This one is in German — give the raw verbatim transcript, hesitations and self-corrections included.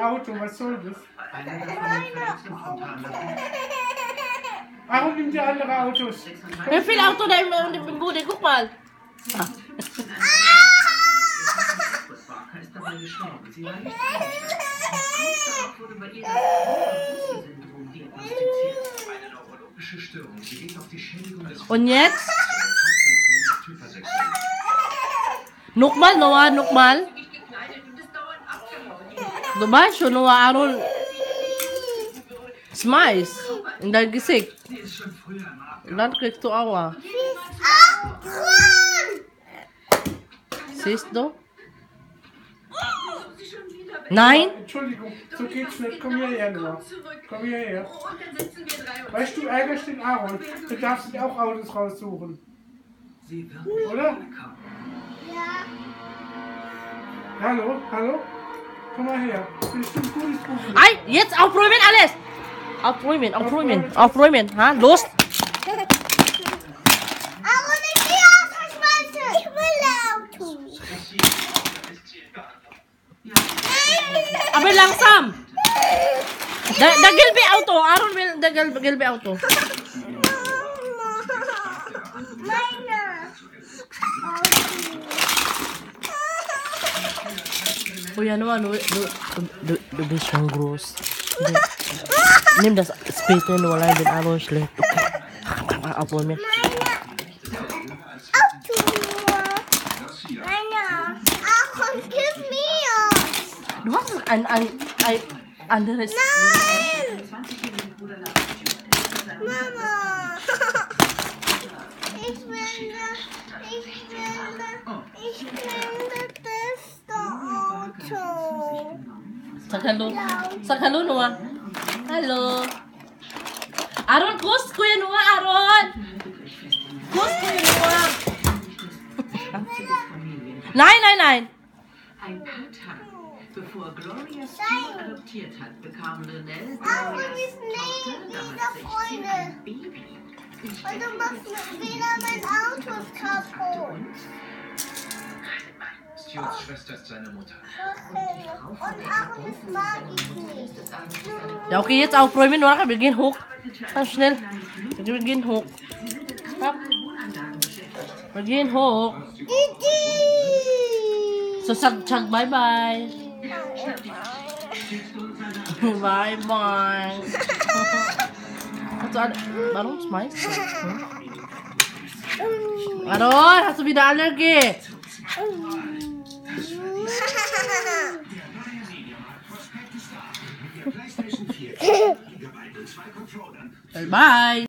Auto, was soll das? Einer davon mit verletztem Frontallappen. Warum nimmt ihr andere Autos? Wie viel Auto da im, im Bude? Guck mal. Ah. Barker ist dabei gestorben. Sie war nicht tot. Kurz darauf wurde bei ihr das Brust-Syndrom diagnostiziert. Eine neurologische Störung. Sie geht auf die Schädigung des Und jetzt? Typ Nochmal, Noah, nochmal. Du weißt schon, Noah, Aaron. Schmeiß in dein Gesicht. Und dann kriegst du Aua. Siehst du? Nein? Entschuldigung, so geht's nicht. Komm hierher, Noah. Komm hierher. Weißt du, du ärgerst den Aaron. Du darfst dir auch Autos raussuchen. Oder? Hallo, hallo? Komm mal her. Bist du ein gutes Buch? Ei, jetzt aufräumen alles. Aufräumen, aufräumen, aufräumen. Ha, los. Aaron, ich will Auto schmeißen. Ich will Auto. Aber langsam. Da, da gelbe Auto. Aaron will da gelbe, gelbe Auto. Oh ja, Noah, du, du, du, du bist schon groß. Du, nimm das später nur allein, wenn Aaron schläft. Okay. Aufräumen. Du hast ein, ein, ein anderes... Nein! Mama! Ich will das, ich will das, ich will das beste Auto. Sag hallo. Sag hallo, Noah. Hallo. Aaron, Kuss, Kuya Noah, Aaron. Kuss, Kuya Noah. Nein, nein, nein. Ein paar Tage bevor Gloria Stu adoptiert hat, bekam Lynelle Aaron Glorias ist nie Tochter, damals wieder sechzehn, Freunde. ein Baby. Und du machst wieder mein Auto kaputt. Stuarts Schwester ist seine Mutter. Und Aaron, das mag ich nicht. Ja, okay, jetzt aufräumen, Noah. Wir gehen hoch. Ganz schnell. Wir gehen hoch. Komm. Wir gehen hoch. So, sag, sag bye bye. Bye bye. Hast du alle, warum schmeißt du? Hm? Aaron, hast du wieder Allergie? Bye bye.